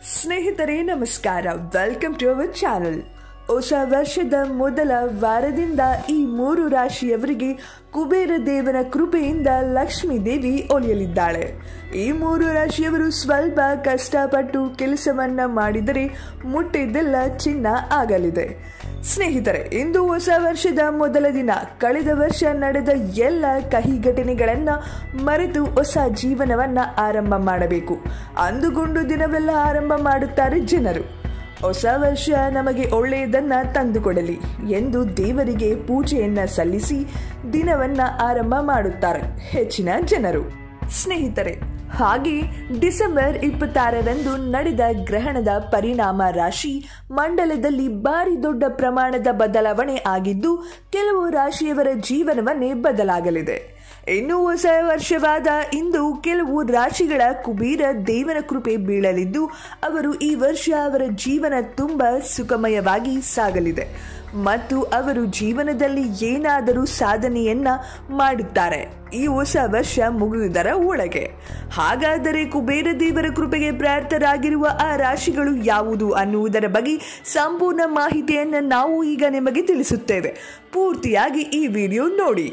ಸ್ನೇಹಿತರೆ ನಮಸ್ಕಾರ, welcome to our channel. ಹೊಸ ವರ್ಷದ ಮೊದಲ ವಾರದಿಂದ ಈ 3 ರಾಶಿಯವರಿಗೆ ಕುಬೇರ ದೇವನ ಕೃಪೆಯಿಂದ ಲಕ್ಷ್ಮೀ ದೇವಿ ಒಲಿಯಲಿದ್ದಾಳೆ. ಈ 3 ರಾಶಿಯವರು ಸ್ವಲ್ಪ ಕಷ್ಟಪಟ್ಟು ಕೆಲಸವನ್ನ ಮಾಡಿದರೆ ಮುಟ್ಟಿದ್ದೆಲ್ಲ ಚಿನ್ನ ಆಗಲಿದೆ. ಸ್ನೇಹಿತರೆ, ಇಂದು ಹೊಸ ವರ್ಷದ ಮೊದಲ ದಿನ. ಕಳೆದ ವರ್ಷ ನಡೆದ ಎಲ್ಲ ಕಹಿ ಘಟನೆಗಳನ್ನ ಮರೆತು ಹೊಸ ಜೀವನವನ್ನ ಆರಂಭ ಮಾಡಬೇಕು ಅಂದುಕೊಂಡು ದಿನವೆಲ್ಲ ಆರಂಭ ಮಾಡುತ್ತಾರೆ ಜನರು. ಹೊಸ ವರ್ಷ ನಮಗೆ ಒಳ್ಳೆಯದನ್ನ ತಂದುಕೊಡಲಿ ಎಂದು ದೇವರಿಗೆ ಪೂಜೆಯನ್ನ ಸಲ್ಲಿಸಿ ದಿನವನ್ನ ಆರಂಭ ಮಾಡುತ್ತಾರೆ ಹೆಚ್ಚಿನ ಜನರು. ಸ್ನೇಹಿತರೆ, ಹಾಗೆ ಡಿಸೆಂಬರ್ 26ರಂದು ನಡೆದ ಗ್ರಹಣದ ಪರಿಣಾಮ ರಾಶಿ ಮಂಡಲದಲ್ಲಿ ಭಾರಿ ದೊಡ್ಡ ಪ್ರಮಾಣದ ಬದಲಾವಣೆ ಆಗಿದ್ದು ಕೆಲವು ರಾಶಿಯವರ ಜೀವನವನ್ನೇ ಬದಲಾಗಲಿದೆ. ಇನ್ನು ಹೊಸ ವರ್ಷವಾದ ಇಂದು ಕೆಲವು ರಾಶಿಗಳ ಕುಬೇರ ದೇವನ ಕೃಪೆ ಬೀಳಲಿದ್ದು ಅವರು ಈ ವರ್ಷ ಅವರ ಜೀವನ ತುಂಬಾ ಸುಖಮಯವಾಗಿ ಸಾಗಲಿದೆ ಮತ್ತು ಅವರು ಜೀವನದಲ್ಲಿ ಏನಾದರೂ ಸಾಧನೆಯನ್ನ ಮಾಡುತ್ತಾರೆ ಈ ಹೊಸ ವರ್ಷ ಮುಗಿಯುವುದರ ಒಳಗೆ. ಹಾಗಾದರೆ ಕುಬೇರ ದೇವರ ಕೃಪೆಗೆ ಪ್ರಾರ್ಥರಾಗಿರುವ ಆ ರಾಶಿಗಳು ಯಾವುದು ಅನ್ನುವುದರ ಬಗ್ಗೆ ಸಂಪೂರ್ಣ ಮಾಹಿತಿಯನ್ನು ನಾವು ಈಗ ನಿಮಗೆ ತಿಳಿಸುತ್ತೇವೆ. ಪೂರ್ತಿಯಾಗಿ ಈ ವಿಡಿಯೋ ನೋಡಿ.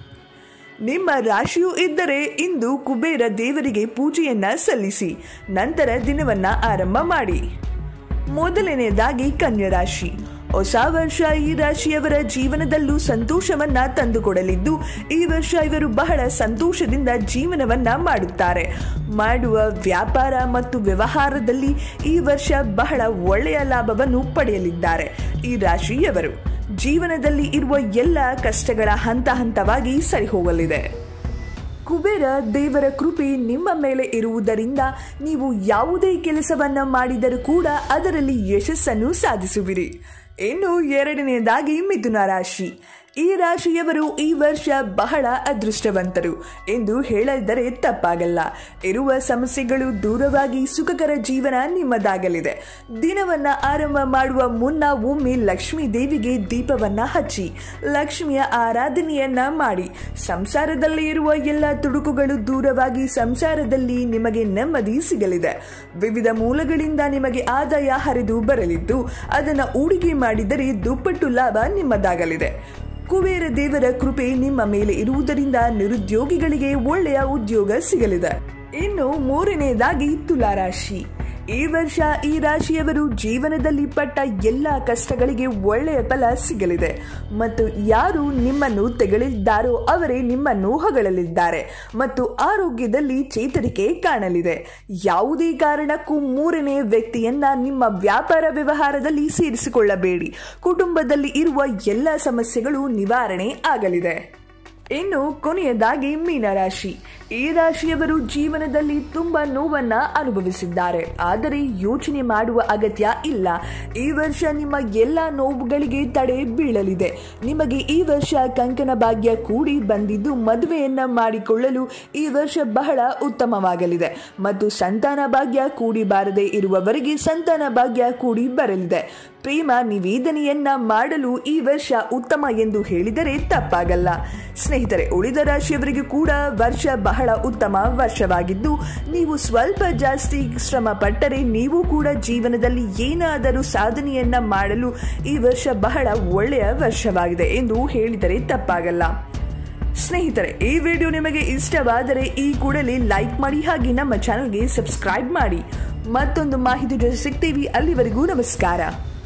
ನಿಮ್ಮ ರಾಶಿಯು ಇದ್ದರೆ ಇಂದು ಕುಬೇರ ದೇವರಿಗೆ ಪೂಜೆಯನ್ನ ಸಲ್ಲಿಸಿ ನಂತರ ದಿನವನ್ನ ಆರಂಭ ಮಾಡಿ. ಮೊದಲನೆಯದಾಗಿ ಕನ್ಯಾ ರಾಶಿ. ಹೊಸ ವರ್ಷ ಈ ರಾಶಿಯವರ ಜೀವನದಲ್ಲೂ ಸಂತೋಷವನ್ನ ತಂದುಕೊಡಲಿದ್ದು ಈ ವರ್ಷ ಇವರು ಬಹಳ ಸಂತೋಷದಿಂದ ಜೀವನವನ್ನ ಮಾಡುತ್ತಾರೆ. ಮಾಡುವ ವ್ಯಾಪಾರ ಮತ್ತು ವ್ಯವಹಾರದಲ್ಲಿ ಈ ವರ್ಷ ಬಹಳ ಒಳ್ಳೆಯ ಲಾಭವನ್ನು ಪಡೆಯಲಿದ್ದಾರೆ. ಈ ರಾಶಿಯವರು ಜೀವನದಲ್ಲಿ ಇರುವ ಎಲ್ಲ ಕಷ್ಟಗಳ ಹಂತ ಹಂತವಾಗಿ ಸರಿಹೋಗಲಿದೆ. ಕುಬೇರ ದೇವರ ಕೃಪೆ ನಿಮ್ಮ ಮೇಲೆ ಇರುವುದರಿಂದ ನೀವು ಯಾವುದೇ ಕೆಲಸವನ್ನ ಮಾಡಿದರೂ ಕೂಡ ಅದರಲ್ಲಿ ಯಶಸ್ಸನ್ನು ಸಾಧಿಸುವಿರಿ. ಇನ್ನು ಎರಡನೆಯದಾಗಿ ಮಿಥುನ ರಾಶಿ. ಈ ರಾಶಿಯವರು ಈ ವರ್ಷ ಬಹಳ ಅದೃಷ್ಟವಂತರು ಎಂದು ಹೇಳಿದರೆ ತಪ್ಪಾಗಲ್ಲ. ಇರುವ ಸಮಸ್ಯೆಗಳು ದೂರವಾಗಿ ಸುಖಕರ ಜೀವನ ನಿಮ್ಮದಾಗಲಿದೆ. ದಿನವನ್ನ ಆರಂಭ ಮಾಡುವ ಮುನ್ನ ಒಮ್ಮೆ ಲಕ್ಷ್ಮೀ ದೇವಿಗೆ ದೀಪವನ್ನ ಹಚ್ಚಿ ಲಕ್ಷ್ಮಿಯ ಆರಾಧನೆಯನ್ನ ಮಾಡಿ. ಸಂಸಾರದಲ್ಲಿ ಇರುವ ಎಲ್ಲ ತುಡುಕುಗಳು ದೂರವಾಗಿ ಸಂಸಾರದಲ್ಲಿ ನಿಮಗೆ ನೆಮ್ಮದಿ ಸಿಗಲಿದೆ. ವಿವಿಧ ಮೂಲಗಳಿಂದ ನಿಮಗೆ ಆದಾಯ ಹರಿದು ಬರಲಿದ್ದು ಅದನ್ನು ಹೂಡಿಕೆ ಮಾಡಿದರೆ ದುಪ್ಪಟ್ಟು ಲಾಭ ನಿಮ್ಮದಾಗಲಿದೆ. ಕುಬೇರ ದೇವರ ಕೃಪೆ ನಿಮ್ಮ ಮೇಲೆ ಇರುವುದರಿಂದ ನಿರುದ್ಯೋಗಿಗಳಿಗೆ ಒಳ್ಳೆಯ ಉದ್ಯೋಗ ಸಿಗಲಿದೆ. ಇನ್ನು ಮೂರನೆಯದಾಗಿ ತುಲಾ ರಾಶಿ. ಈ ವರ್ಷ ಈ ರಾಶಿಯವರು ಜೀವನದಲ್ಲಿ ಪಟ್ಟ ಎಲ್ಲ ಕಷ್ಟಗಳಿಗೆ ಒಳ್ಳೆಯ ಫಲ ಸಿಗಲಿದೆ ಮತ್ತು ಯಾರು ನಿಮ್ಮನ್ನು ತೆಗಳಿದ್ದಾರೋ ಅವರೇ ನಿಮ್ಮನ್ನು ಹೊಗಳಲಿದ್ದಾರೆ ಮತ್ತು ಆರೋಗ್ಯದಲ್ಲಿ ಚೇತರಿಕೆ ಕಾಣಲಿದೆ. ಯಾವುದೇ ಕಾರಣಕ್ಕೂ ಮೂರನೇ ವ್ಯಕ್ತಿಯನ್ನ ನಿಮ್ಮ ವ್ಯಾಪಾರ ವ್ಯವಹಾರದಲ್ಲಿ ಸೇರಿಸಿಕೊಳ್ಳಬೇಡಿ. ಕುಟುಂಬದಲ್ಲಿ ಇರುವ ಎಲ್ಲ ಸಮಸ್ಯೆಗಳು ನಿವಾರಣೆ ಆಗಲಿದೆ. ಇನ್ನು ಕೊನೆಯದಾಗಿ ಮೀನರಾಶಿ. ಈ ರಾಶಿಯವರು ಜೀವನದಲ್ಲಿ ತುಂಬಾ ನೋವನ್ನ ಅನುಭವಿಸಿದ್ದಾರೆ, ಆದರೆ ಯೋಚನೆ ಮಾಡುವ ಅಗತ್ಯ ಇಲ್ಲ. ಈ ವರ್ಷ ನಿಮ್ಮ ಎಲ್ಲ ನೋವುಗಳಿಗೆ ತಡೆ ಬೀಳಲಿದೆ. ನಿಮಗೆ ಈ ವರ್ಷ ಕಂಕಣ ಭಾಗ್ಯ ಕೂಡಿ ಬಂದಿದ್ದು ಮದುವೆಯನ್ನ ಮಾಡಿಕೊಳ್ಳಲು ಈ ವರ್ಷ ಬಹಳ ಉತ್ತಮವಾಗಲಿದೆ ಮತ್ತು ಸಂತಾನ ಭಾಗ್ಯ ಕೂಡಿ ಬಾರದೆ ಇರುವವರಿಗೆ ಸಂತಾನ ಭಾಗ್ಯ ಕೂಡಿ ಬರಲಿದೆ. ಪ್ರೇಮ ನಿವೇದನೆಯನ್ನ ಮಾಡಲು ಈ ವರ್ಷ ಉತ್ತಮ ಎಂದು ಹೇಳಿದರೆ ತಪ್ಪಾಗಲ್ಲ. ಸ್ನೇಹಿತರೆ, ಉಳಿದ ರಾಶಿಯವರಿಗೂ ಕೂಡ ವರ್ಷ ಬಹಳ ಉತ್ತಮ ವರ್ಷವಾಗಿದ್ದು ನೀವು ಸ್ವಲ್ಪ ಜಾಸ್ತಿ ಶ್ರಮ ಪಟ್ಟರೆ ನೀವು ಕೂಡ ಜೀವನದಲ್ಲಿ ಏನಾದರೂ ಸಾಧನೆಯನ್ನ ಮಾಡಲು ಈ ವರ್ಷ ಬಹಳ ಒಳ್ಳೆಯ ವರ್ಷವಾಗಿದೆ ಎಂದು ಹೇಳಿದರೆ ತಪ್ಪಾಗಲ್ಲ. ಸ್ನೇಹಿತರೆ, ಈ ವಿಡಿಯೋ ನಿಮಗೆ ಇಷ್ಟವಾದರೆ ಈ ಕೂಡಲೇ ಲೈಕ್ ಮಾಡಿ ಹಾಗೆ ನಮ್ಮ ಚಾನಲ್ಗೆ ಸಬ್ಸ್ಕ್ರೈಬ್ ಮಾಡಿ. ಮತ್ತೊಂದು ಮಾಹಿತಿ ಜೊತೆ ಸಿಗ್ತೀವಿ. ಅಲ್ಲಿವರೆಗೂ ನಮಸ್ಕಾರ.